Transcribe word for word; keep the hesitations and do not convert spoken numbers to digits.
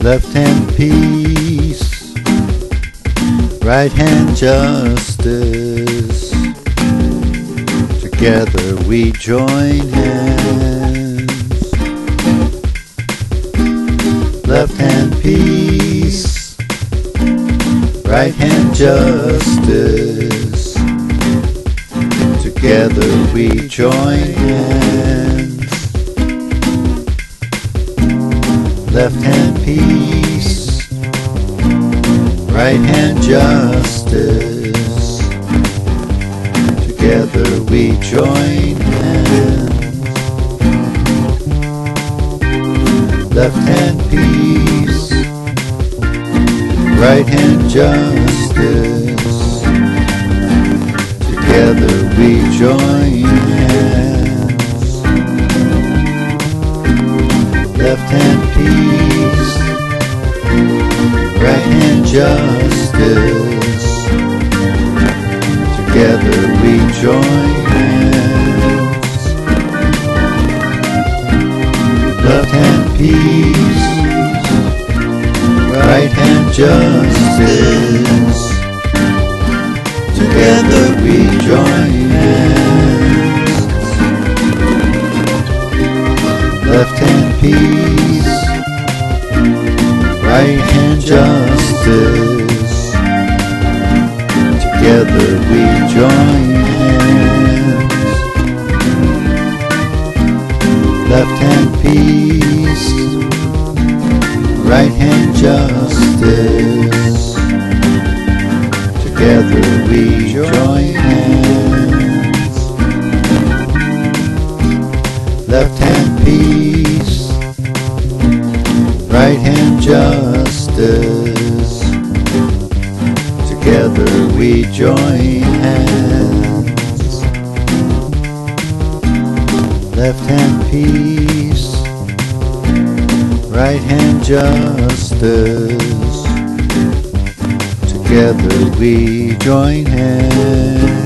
Left hand peace, right hand justice. Together we join hands. Left hand peace, right hand justice. Together we join hands. Left hand peace, right hand justice. Together we join hands. Left hand peace, right hand justice. Together we join hands. Left hand peace, right hand justice. Together we join hands. Left hand peace, right hand justice. Together we join hands. Left hand peace, right hand justice. Together we join hands. Left hand peace, right hand justice. Together we join hands. Left hand peace, right hand justice. Together we join hands. Left hand peace, right hand justice. Together we join hands.